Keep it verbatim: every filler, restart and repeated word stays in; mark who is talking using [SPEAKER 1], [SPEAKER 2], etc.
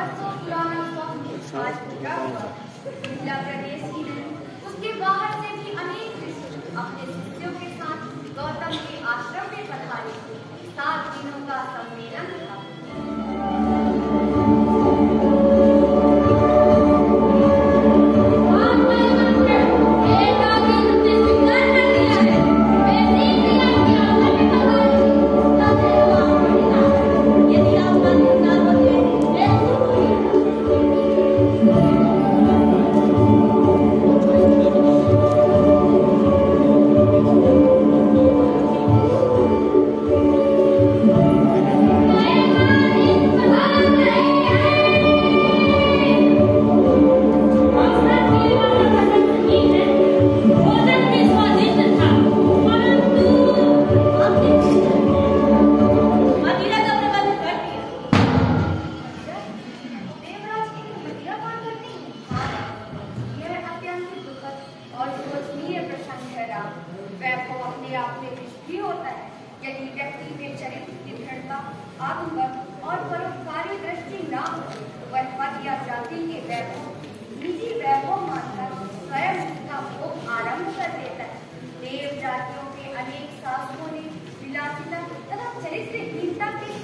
[SPEAKER 1] बरसों पुराना स्वप्न आज पूरा हुआ। मिथिला प्रदेश ही नहीं, उसके बाहर से भी अनेक ऋषि अपने शिष्यों के साथ गौतम के आश्रम में पधारे। सात दिनों का सम्मेलन था। वैभव अपने आप में निष्क्रिय होता है यदि व्यक्ति के चरित्र की दृढ़ता, आत्मबल और परोपकारी दृष्टि न हो। वह पद या जाति के वैभव निजी वैभव मानकर स्वयं उसका भोग आरंभ कर देता है। देव जातियों के अनेक शासकों ने विलासिता तथा चरित्रहीनता के